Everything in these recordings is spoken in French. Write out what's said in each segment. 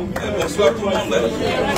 Bonsoir tout le monde.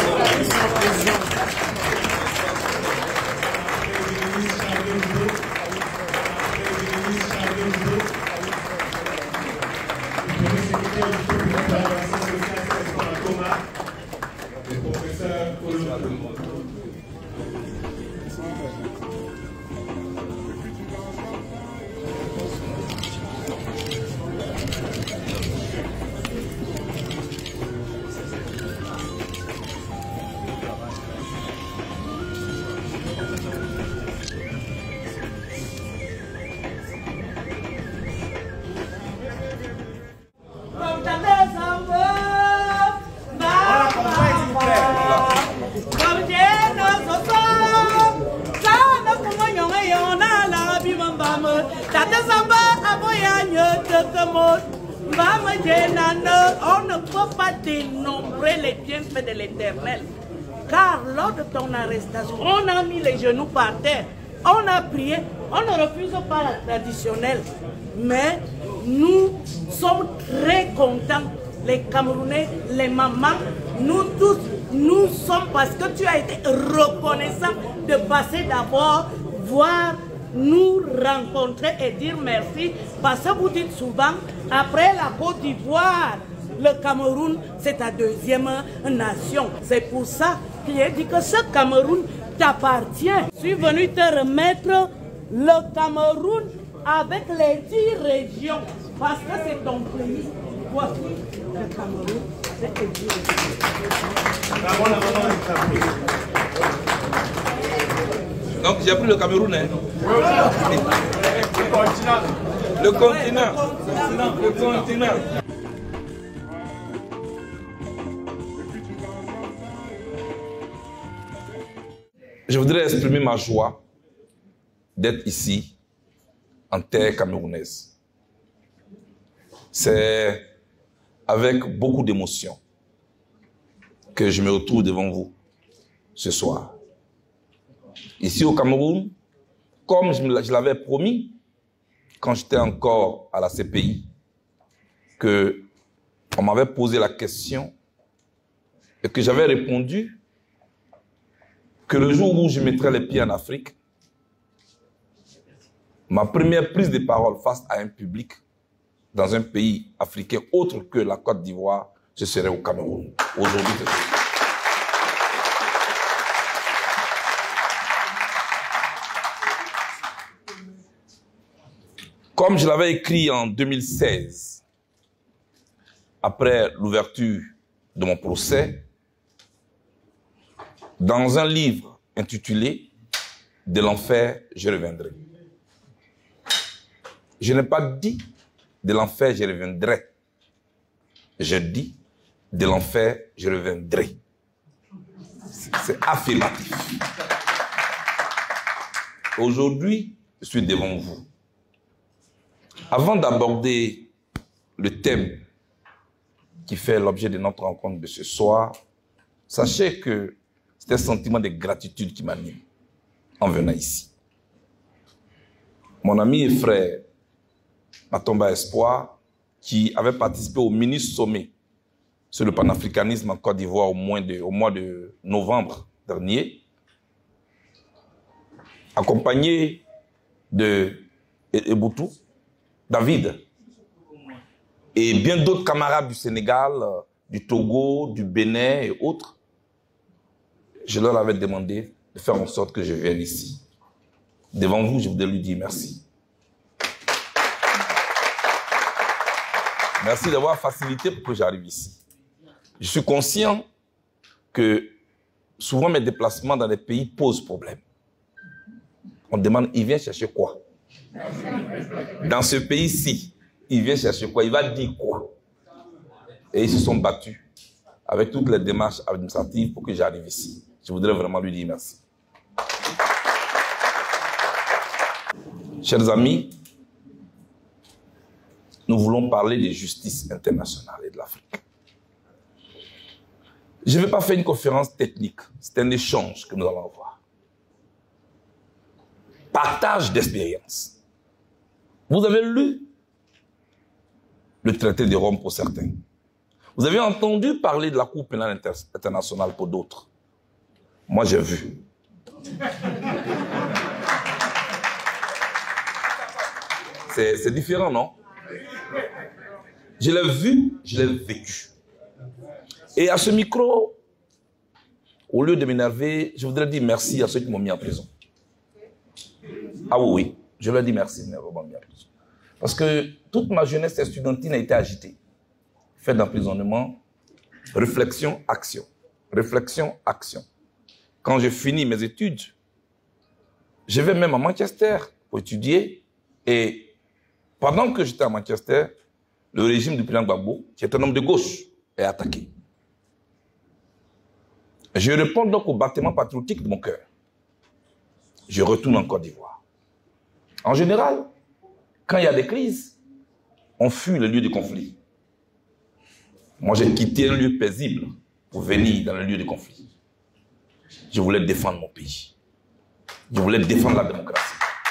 On ne peut pas dénombrer les bienfaits de l'Éternel. Car lors de ton arrestation, on a mis les genoux par terre, on a prié, on ne refuse pas la traditionnelle. Mais nous sommes très contents, les Camerounais, les mamans, nous tous, nous sommes parce que tu as été reconnaissant de passer d'abord voir nous rencontrer et dire merci, parce que vous dites souvent, après la Côte d'Ivoire, le Cameroun, c'est ta deuxième nation. C'est pour ça qu'il a dit que ce Cameroun t'appartient. Je suis venu te remettre le Cameroun avec les 10 régions, parce que c'est ton pays. Voici le Cameroun, c'est les 10 régions. Donc j'ai pris le Cameroun, hein. Le continent. Le continent. Je voudrais exprimer ma joie d'être ici, en terre camerounaise. C'est avec beaucoup d'émotion que je me retrouve devant vous ce soir. Ici au Cameroun, comme je l'avais promis quand j'étais encore à la CPI, qu'on m'avait posé la question et que j'avais répondu que le jour où je mettrais les pieds en Afrique, ma première prise de parole face à un public dans un pays africain autre que la Côte d'Ivoire, ce serait au Cameroun. Aujourd'hui, c'est ça. Comme je l'avais écrit en 2016, après l'ouverture de mon procès, dans un livre intitulé « De l'enfer, je reviendrai ». Je n'ai pas dit « De l'enfer, je reviendrai ». Je dis « De l'enfer, je reviendrai ». C'est affirmatif. Aujourd'hui, je suis devant vous. Avant d'aborder le thème qui fait l'objet de notre rencontre de ce soir, sachez que c'est un sentiment de gratitude qui m'anime en venant ici. Mon ami et frère Matomba Espoir, qui avait participé au mini-sommet sur le panafricanisme en Côte d'Ivoire au mois de novembre dernier, accompagné de Eboutou, David et bien d'autres camarades du Sénégal, du Togo, du Bénin et autres, je leur avais demandé de faire en sorte que je vienne ici. Devant vous, je voudrais lui dire merci. Merci d'avoir facilité pour que j'arrive ici. Je suis conscient que souvent mes déplacements dans les pays posent problème. On demande, il vient chercher quoi? Dans ce pays-ci, il vient chercher quoi? Il va dire quoi? Et ils se sont battus avec toutes les démarches administratives pour que j'arrive ici. Je voudrais vraiment lui dire merci. Chers amis, nous voulons parler de justice internationale et de l'Afrique. Je ne vais pas faire une conférence technique, c'est un échange que nous allons avoir. Partage d'expérience. Vous avez lu le traité de Rome pour certains. Vous avez entendu parler de la Cour pénale internationale pour d'autres. Moi, j'ai vu. C'est différent, non? Je l'ai vu, je l'ai vécu. Et à ce micro, au lieu de m'énerver, je voudrais dire merci à ceux qui m'ont mis en prison. Ah oui, je leur dis merci de m'avoir mis en prison. Parce que toute ma jeunesse estudiantine a été agitée. Fait d'emprisonnement, réflexion, action. Réflexion, action. Quand j'ai fini mes études, je vais même à Manchester pour étudier. Et pendant que j'étais à Manchester, le régime du président Gbagbo, qui est un homme de gauche, est attaqué. Je réponds donc au battement patriotique de mon cœur. Je retourne en Côte d'Ivoire. En général, quand il y a des crises, on fuit le lieu de conflit. Moi, j'ai quitté un lieu paisible pour venir dans le lieu de conflit. Je voulais défendre mon pays. Je voulais défendre la démocratie.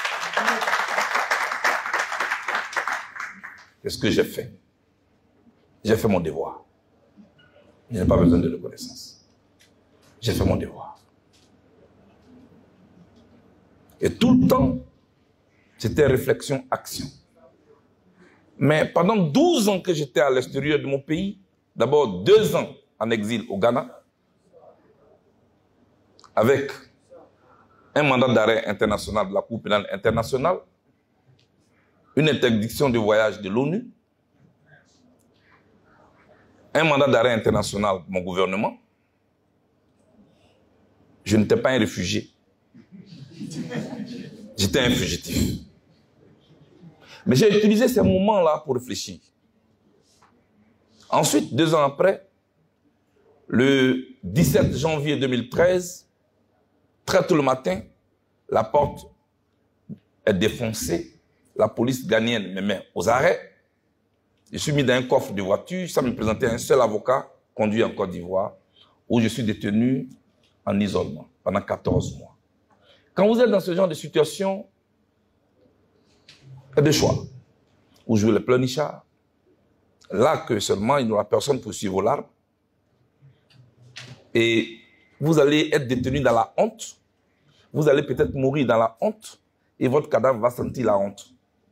C'est ce que j'ai fait. J'ai fait mon devoir. Je n'ai pas besoin de reconnaissance. J'ai fait mon devoir. Et tout le temps, c'était réflexion, action. Mais pendant 12 ans que j'étais à l'extérieur de mon pays, d'abord 2 ans en exil au Ghana, avec un mandat d'arrêt international de la Cour pénale internationale, une interdiction de voyage de l'ONU, un mandat d'arrêt international de mon gouvernement. Je n'étais pas un réfugié. J'étais un fugitif. Mais j'ai utilisé ces moments-là pour réfléchir. Ensuite, 2 ans après, le 17 janvier 2013, très tôt le matin, la porte est défoncée. La police ghanéenne me met aux arrêts. Je suis mis dans un coffre de voiture. Ça me présentait un seul avocat conduit en Côte d'Ivoire, où je suis détenu en isolement pendant 14 mois. Quand vous êtes dans ce genre de situation, il y a 2 choix. Vous jouez le pleurnichard, là que seulement il n'y aura personne pour suivre vos larmes, et vous allez être détenu dans la honte, vous allez peut-être mourir dans la honte, et votre cadavre va sentir la honte.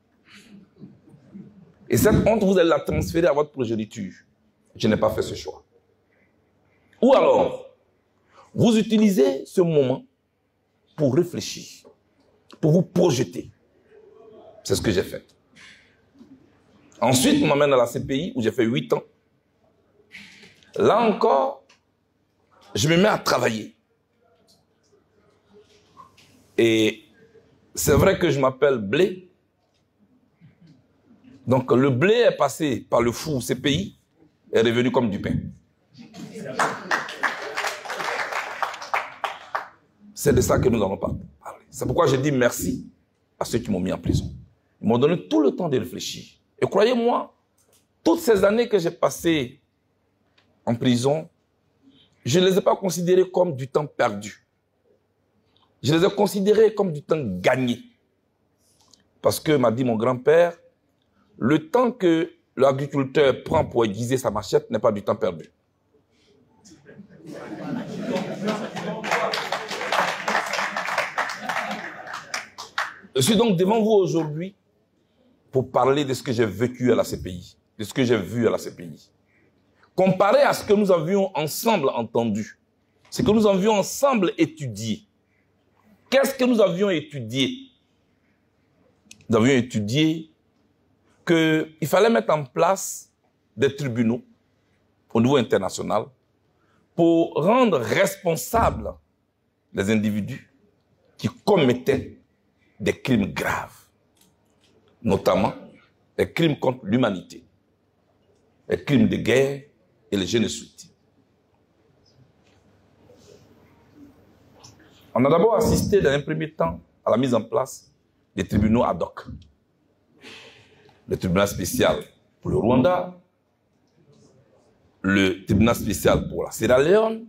Et cette honte, vous allez la transférer à votre progéniture. Je n'ai pas fait ce choix. Ou alors, vous utilisez ce moment pour réfléchir, pour vous projeter. C'est ce que j'ai fait. Ensuite, on m'amène à la CPI où j'ai fait 8 ans. Là encore, je me mets à travailler. Et c'est vrai que je m'appelle Blé. Donc le blé est passé par le four CPI et est revenu comme du pain. C'est de ça que nous allons parler. C'est pourquoi je dis merci à ceux qui m'ont mis en prison. Ils m'ont donné tout le temps de réfléchir. Et croyez-moi, toutes ces années que j'ai passées en prison, je ne les ai pas considérées comme du temps perdu. Je les ai considérées comme du temps gagné. Parce que, m'a dit mon grand-père, le temps que l'agriculteur prend pour aiguiser sa machette n'est pas du temps perdu. Je suis donc devant vous aujourd'hui pour parler de ce que j'ai vécu à la CPI, de ce que j'ai vu à la CPI. Comparé à ce que nous avions ensemble entendu, ce que nous avions ensemble étudié. Qu'est-ce que nous avions étudié? Nous avions étudié qu'il fallait mettre en place des tribunaux au niveau international pour rendre responsables les individus qui commettaient des crimes graves, notamment les crimes contre l'humanité, les crimes de guerre et les génocides. On a d'abord assisté dans un premier temps à la mise en place des tribunaux ad hoc. Le tribunal spécial pour le Rwanda, le tribunal spécial pour la Sierra Leone,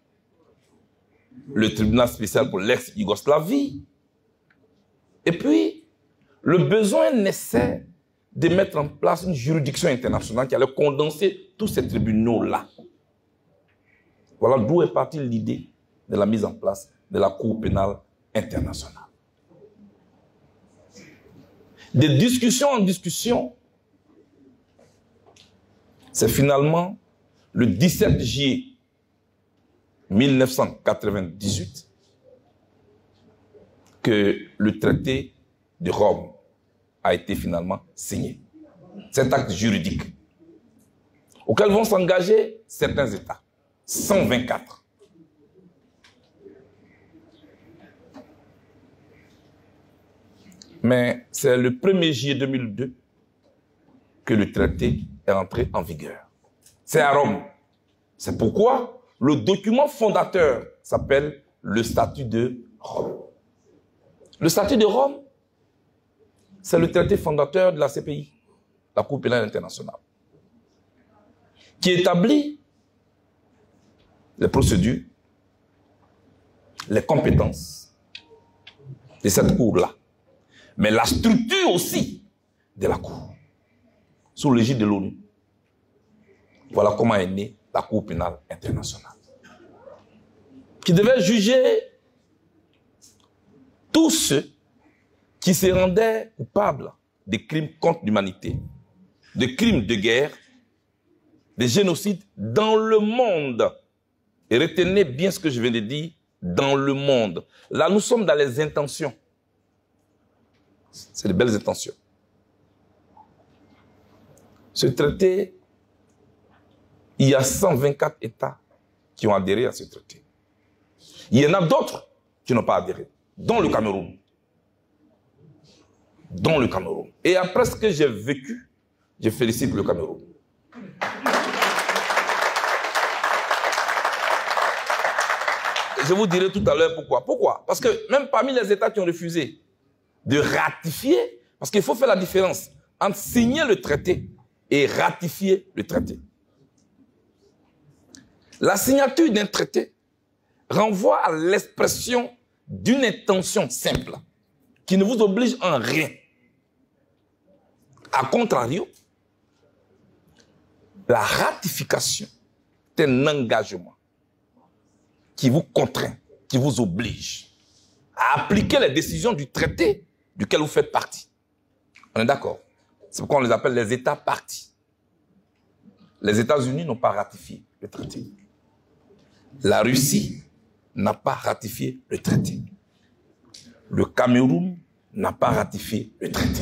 le tribunal spécial pour l'ex-Yougoslavie. Et puis, le besoin naissait de mettre en place une juridiction internationale qui allait condenser tous ces tribunaux-là. Voilà d'où est partie l'idée de la mise en place de la Cour pénale internationale. De discussion en discussion, c'est finalement le 17 juillet 1998 que le traité de Rome a été finalement signé. Cet acte juridique auquel vont s'engager certains États, 124. Mais c'est le 1er juillet 2002 que le traité est entré en vigueur. C'est à Rome. C'est pourquoi le document fondateur s'appelle le statut de Rome. Le statut de Rome, c'est le traité fondateur de la CPI, la Cour pénale internationale, qui établit les procédures, les compétences de cette Cour-là, mais la structure aussi de la Cour, sous l'égide de l'ONU. Voilà comment est née la Cour pénale internationale, qui devait juger tous ceux qui se rendaient coupables de crimes contre l'humanité, de crimes de guerre, de génocides dans le monde. Et retenez bien ce que je viens de dire, dans le monde. Là, nous sommes dans les intentions. C'est de belles intentions. Ce traité, il y a 124 États qui ont adhéré à ce traité. Il y en a d'autres qui n'ont pas adhéré, dont le Cameroun. Dont le Cameroun. Et après ce que j'ai vécu, je félicite le Cameroun. Je vous dirai tout à l'heure pourquoi. Pourquoi? Parce que même parmi les États qui ont refusé de ratifier, parce qu'il faut faire la différence entre signer le traité et ratifier le traité. La signature d'un traité renvoie à l'expression d'une intention simple qui ne vous oblige en rien. A contrario, la ratification est un engagement qui vous contraint, qui vous oblige à appliquer les décisions du traité duquel vous faites partie. On est d'accord? C'est pourquoi on les appelle les États parties. Les États-Unis n'ont pas ratifié le traité. La Russie n'a pas ratifié le traité. Le Cameroun n'a pas ratifié le traité.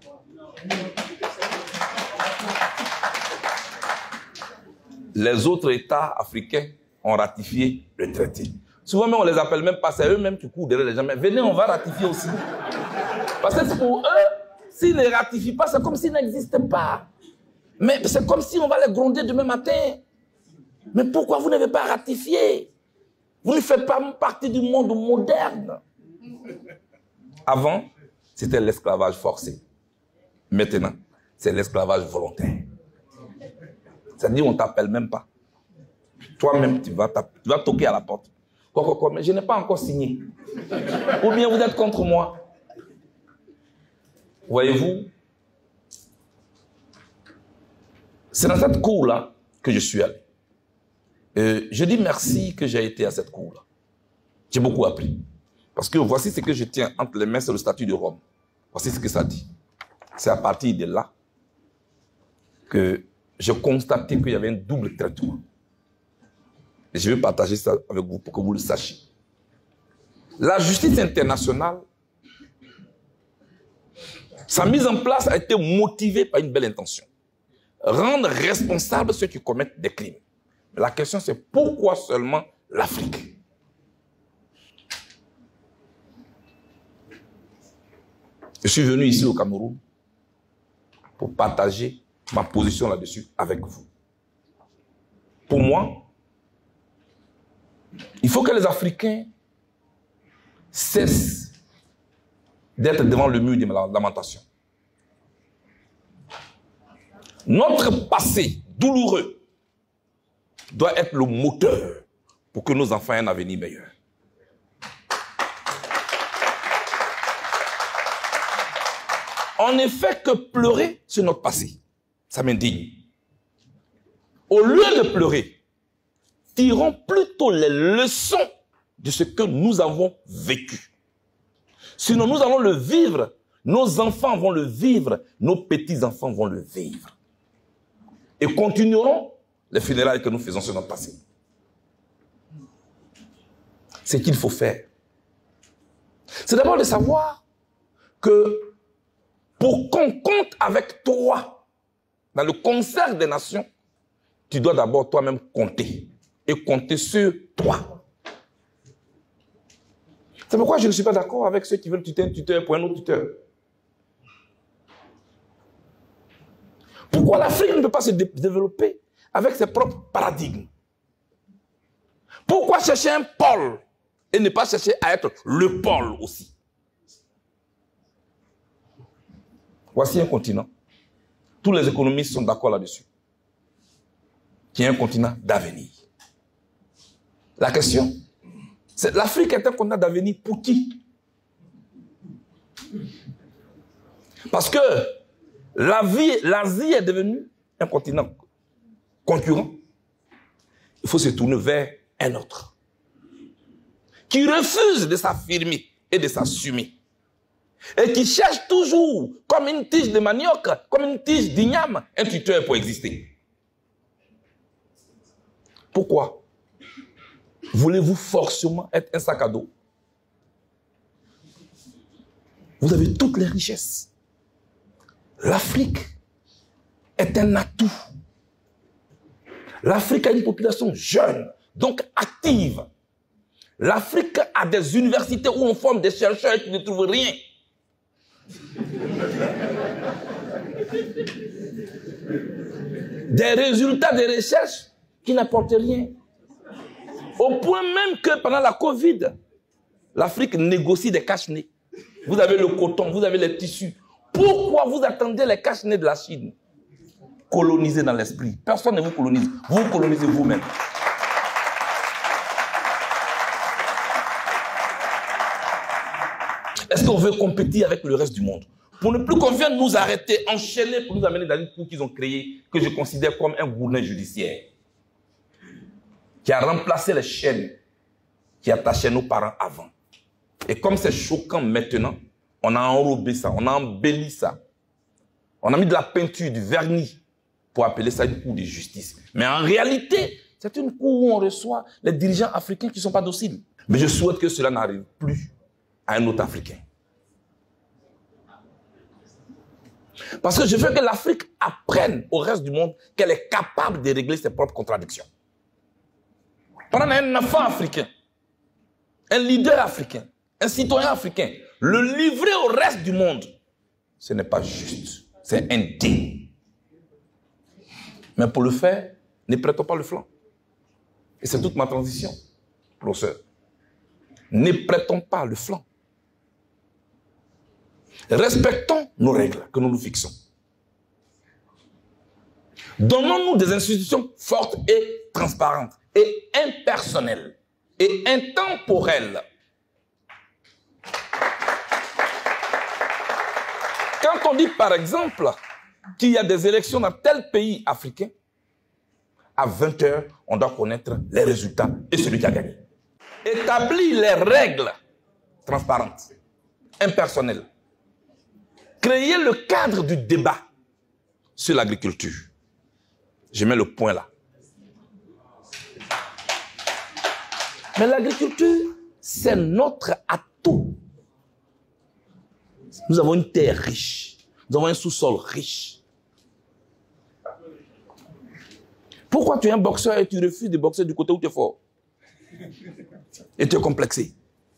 Les autres États africains ont ratifié le traité. Souvent même on les appelle même pas, c'est eux-mêmes qui courent derrière les gens. Mais venez, on va ratifier aussi. Parce que pour eux, s'ils ne ratifient pas, c'est comme s'ils n'existaient pas. Mais c'est comme si on va les gronder demain matin. Mais pourquoi vous n'avez pas ratifié? Vous ne faites pas partie du monde moderne. Avant, c'était l'esclavage forcé. Maintenant, c'est l'esclavage volontaire. C'est-à-dire on ne t'appelle même pas. Toi-même, tu vas toquer à la porte. Quoi, mais je n'ai pas encore signé. Ou bien vous êtes contre moi. Voyez-vous, c'est dans cette cour-là que je suis allé. Je dis merci que j'ai été à cette cour-là. J'ai beaucoup appris. Parce que voici ce que je tiens entre les mains, c'est le statut de Rome. Voici ce que ça dit. C'est à partir de là que j'ai constaté qu'il y avait un double traitement. Et je vais partager ça avec vous pour que vous le sachiez. La justice internationale, sa mise en place a été motivée par une belle intention. Rendre responsables ceux qui commettent des crimes. Mais la question c'est pourquoi seulement l'Afrique? Je suis venu ici au Cameroun pour partager ma position là-dessus avec vous. Pour moi, il faut que les Africains cessent d'être devant le mur de lamentation. Notre passé douloureux doit être le moteur pour que nos enfants aient un avenir meilleur. On ne fait que pleurer sur notre passé. Ça m'indigne. Au lieu de pleurer, tirons plutôt les leçons de ce que nous avons vécu. Sinon, nous allons le vivre. Nos enfants vont le vivre. Nos petits-enfants vont le vivre. Et continueront les funérailles que nous faisons sur notre passé. Ce qu'il faut faire, c'est d'abord de savoir que pour qu'on compte avec toi dans le concert des nations, tu dois d'abord toi-même compter et compter sur toi. C'est pourquoi je ne suis pas d'accord avec ceux qui veulent tuter un tuteur pour un autre tuteur. Pourquoi l'Afrique ne peut pas se développer avec ses propres paradigmes? Pourquoi chercher un pôle et ne pas chercher à être le pôle aussi? Voici un continent. Tous les économistes sont d'accord là-dessus. Qui est un continent d'avenir. La question, c'est l'Afrique est un continent d'avenir pour qui? Parce que l'Asie est devenue un continent concurrent. Il faut se tourner vers un autre qui refuse de s'affirmer et de s'assumer et qui cherche toujours, comme une tige de manioc, comme une tige d'igname, un tuteur pour exister. Pourquoi? Voulez-vous forcément être un sac à dos? Vous avez toutes les richesses. L'Afrique est un atout. L'Afrique a une population jeune, donc active. L'Afrique a des universités où on forme des chercheurs qui ne trouvent rien. Des résultats de recherche qui n'apportent rien. Au point même que pendant la Covid, l'Afrique négocie des cache-nez. Vous avez le coton, vous avez les tissus. Pourquoi vous attendez les cache-nez de la Chine? Colonisez dans l'esprit. Personne ne vous colonise. Vous colonisez vous-même. Est-ce qu'on veut compétir avec le reste du monde? Pour ne plus qu'on vienne nous arrêter, enchaîner pour nous amener dans une cour qu'ils ont créée, que je considère comme un gourmet judiciaire, qui a remplacé les chaînes qui attachaient nos parents avant. Et comme c'est choquant maintenant, on a enrobé ça, on a embelli ça. On a mis de la peinture, du vernis, pour appeler ça une cour de justice. Mais en réalité, c'est une cour où on reçoit les dirigeants africains qui ne sont pas dociles. Mais je souhaite que cela n'arrive plus à un autre Africain. Parce que je veux que l'Afrique apprenne au reste du monde qu'elle est capable de régler ses propres contradictions. Pendant un enfant africain, un leader africain, un citoyen africain, le livrer au reste du monde, ce n'est pas juste, c'est indigne. Mais pour le faire, ne prêtons pas le flanc. Et c'est toute ma transition, professeur. Ne prêtons pas le flanc. Respectons nos règles que nous nous fixons. Donnons-nous des institutions fortes et transparentes, et impersonnelles, et intemporelles. Quand on dit, par exemple, qu'il y a des élections dans tel pays africain, à 20 h, on doit connaître les résultats et celui qui a gagné. Établir les règles transparentes, impersonnelles. Créer le cadre du débat sur l'agriculture. Je mets le point là. Mais l'agriculture, c'est notre atout. Nous avons une terre riche. Nous avons un sous-sol riche. Pourquoi tu es un boxeur et tu refuses de boxer du côté où tu es fort? Et tu es complexé.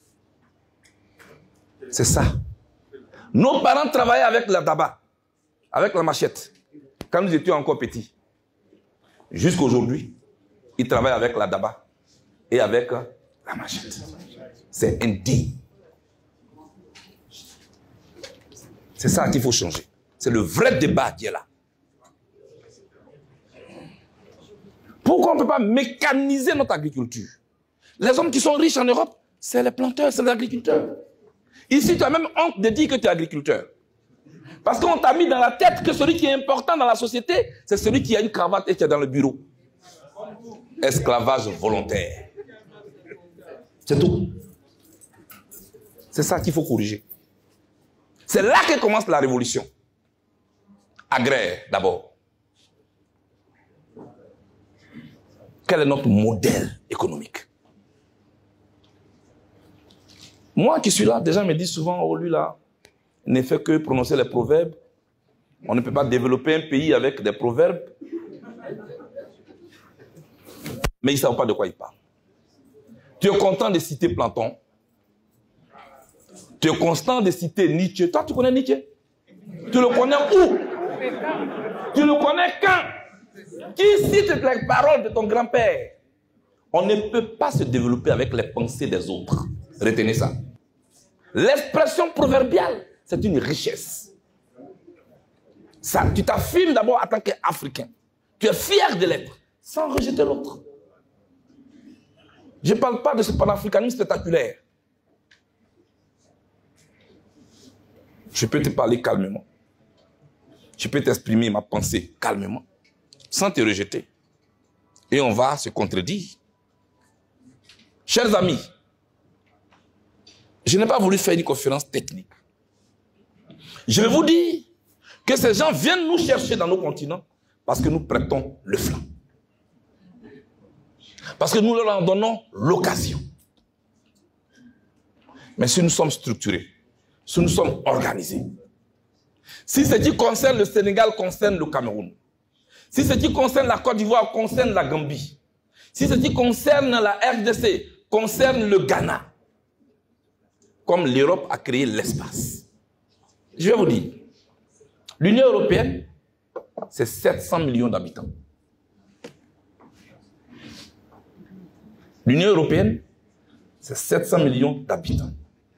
C'est ça. Nos parents travaillaient avec la daba, avec la machette, quand nous étions encore petits. Jusqu'à aujourd'hui, ils travaillent avec la daba et avec la machette. C'est indigne. C'est ça qu'il faut changer. C'est le vrai débat qui est là. Pourquoi on ne peut pas mécaniser notre agriculture? Les hommes qui sont riches en Europe, c'est les planteurs, c'est les agriculteurs. Ici, tu as même honte de dire que tu es agriculteur. Parce qu'on t'a mis dans la tête que celui qui est important dans la société, c'est celui qui a une cravate et qui est dans le bureau. Esclavage volontaire. C'est tout. C'est ça qu'il faut corriger. C'est là que commence la révolution. Agraire, d'abord. Quel est notre modèle économique? Moi qui suis là, des gens me disent souvent, oh lui là, il ne fait que prononcer les proverbes. On ne peut pas développer un pays avec des proverbes. Mais ils ne savent pas de quoi ils parlent. Tu es content de citer Platon. Tu es content de citer Nietzsche. Toi, tu connais Nietzsche? Tu le connais où? Tu le connais quand? Qui cite les paroles de ton grand-père? On ne peut pas se développer avec les pensées des autres. Retenez ça. L'expression proverbiale, c'est une richesse. Ça, tu t'affirmes d'abord en tant qu'Africain. Tu es fier de l'être, sans rejeter l'autre. Je ne parle pas de ce panafricanisme spectaculaire. Je peux te parler calmement. Je peux t'exprimer ma pensée calmement, sans te rejeter. Et on va se contredire. Chers amis, je n'ai pas voulu faire une conférence technique. Je vais vous dire que ces gens viennent nous chercher dans nos continents parce que nous prêtons le flanc. Parce que nous leur en donnons l'occasion. Mais si nous sommes structurés, si nous sommes organisés, si ce qui concerne le Sénégal concerne le Cameroun, si ce qui concerne la Côte d'Ivoire concerne la Gambie, si ce qui concerne la RDC concerne le Ghana, comme l'Europe a créé l'espace. Je vais vous dire, l'Union européenne, c'est 700 millions d'habitants. L'Union européenne, c'est 700 millions d'habitants.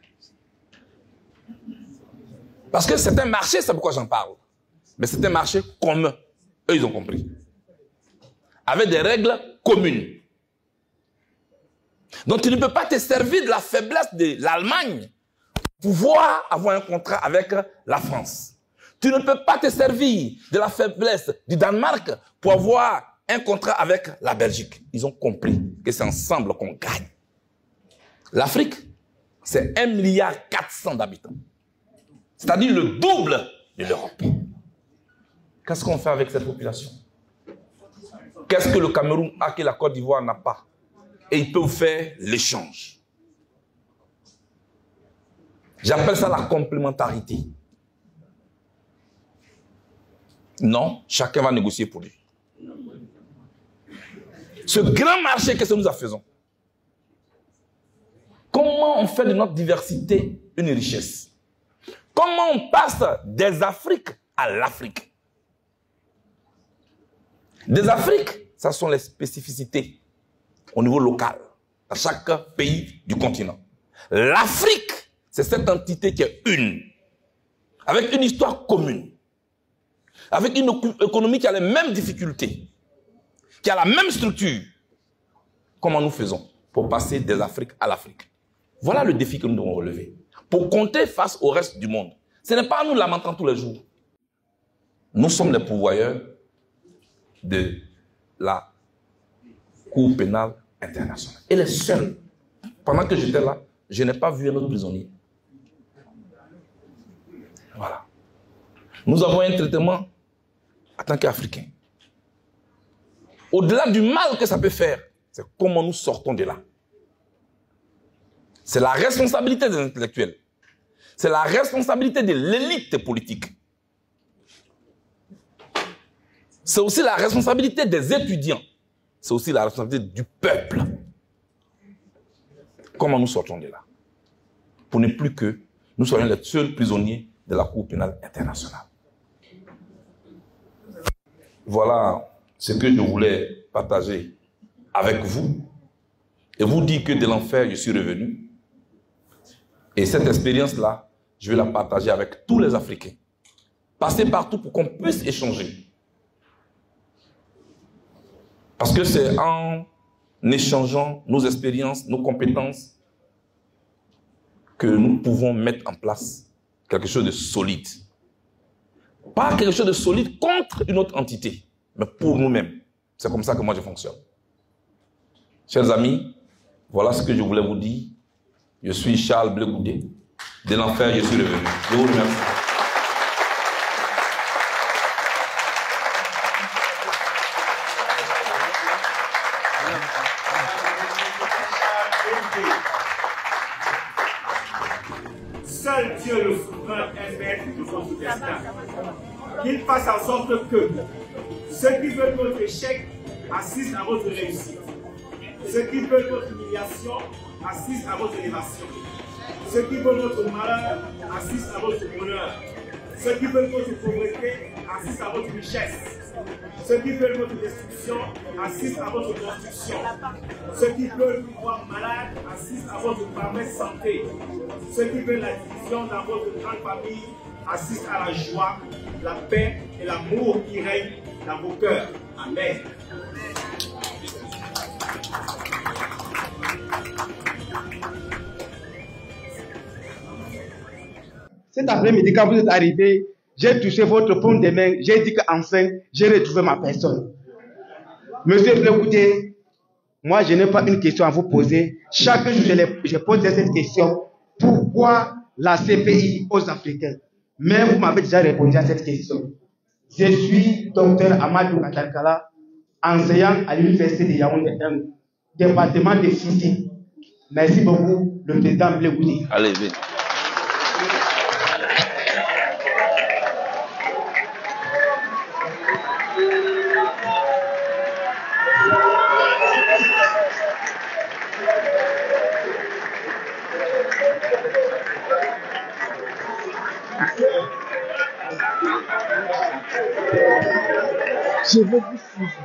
Parce que c'est un marché, c'est pourquoi j'en parle. Mais c'est un marché commun. Eux, ils ont compris. Avec des règles communes. Donc tu ne peux pas te servir de la faiblesse de l'Allemagne pour pouvoir avoir un contrat avec la France. Tu ne peux pas te servir de la faiblesse du Danemark pour avoir un contrat avec la Belgique. Ils ont compris que c'est ensemble qu'on gagne. L'Afrique, c'est 1,4 milliard d'habitants. C'est-à-dire le double de l'Europe. Qu'est-ce qu'on fait avec cette population? Qu'est-ce que le Cameroun a que la Côte d'Ivoire n'a pas? Et ils peuvent faire l'échange. J'appelle ça la complémentarité. Non, chacun va négocier pour lui. Ce grand marché, qu'est-ce que nous en faisons? Comment on fait de notre diversité une richesse? Comment on passe des Afriques à l'Afrique? Des Afriques, ça sont les spécificités au niveau local, à chaque pays du continent. L'Afrique, c'est cette entité qui est une, avec une histoire commune, avec une économie qui a les mêmes difficultés, qui a la même structure. Comment nous faisons pour passer des Afriques à l'Afrique? Voilà le défi que nous devons relever. Pour compter face au reste du monde. Ce n'est pas à nous lamentant tous les jours. Nous sommes les pourvoyeurs de la Cour pénale internationale. Et les seuls. Pendant que j'étais là, je n'ai pas vu un autre prisonnier. Voilà. Nous avons un traitement en tant qu'Africains. Au-delà du mal que ça peut faire, c'est comment nous sortons de là. C'est la responsabilité des intellectuels. C'est la responsabilité de l'élite politique. C'est aussi la responsabilité des étudiants. C'est aussi la responsabilité du peuple. Comment nous sortons de là? Pour ne plus que nous soyons les seuls prisonniers de la Cour pénale internationale. Voilà ce que je voulais partager avec vous et vous dire que de l'enfer, je suis revenu. Et cette expérience-là, je vais la partager avec tous les Africains. Passer partout pour qu'on puisse échanger. Parce que c'est en échangeant nos expériences, nos compétences, que nous pouvons mettre en place quelque chose de solide. Pas quelque chose de solide contre une autre entité, mais pour nous-mêmes. C'est comme ça que moi je fonctionne. Chers amis, voilà ce que je voulais vous dire. Je suis Charles Blé Goudé. De l'enfer, je suis revenu. Je vous remercie. Seul Dieu le souverain est maître de votre destin. Qu'il fasse en sorte que ceux qui veulent votre échec assistent à votre réussite. Ceux qui veulent votre humiliation assistent à votre élévation. Ceux qui veulent votre malheur assistent à votre bonheur. Ceux qui veulent votre pauvreté assistent à votre richesse. Ceux qui veulent votre destruction assistent à votre construction. Ceux qui veulent vous voir malade assistent à votre parfaite santé. Ceux qui veulent la division dans votre grande famille assistent à la joie, la paix et l'amour qui règnent dans vos cœurs. Amen. Cet après-midi, quand vous êtes arrivé, j'ai touché votre paume de main, j'ai dit qu'enfin, j'ai retrouvé ma personne. Monsieur Blé Goudé, moi, je n'ai pas une question à vous poser. Chaque jour, je pose cette question. Pourquoi la CPI aux Africains? Mais vous m'avez déjà répondu à cette question. Je suis docteur Amadou Katarkala, enseignant à l'Université de Yaoundé, département de physique. Merci beaucoup, le président Blé Goudé. Allez, vite. Je veux vous suivre.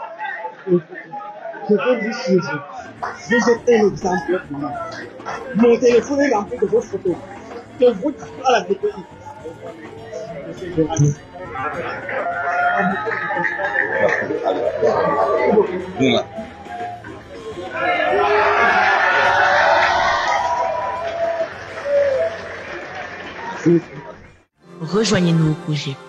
Je veux vous suivre. Vous êtes un exemple pour moi. Mon téléphone est rempli de vos photos. Je vous dis à la DPI. Monsieur journaliste. Rejoignez-nous au projet.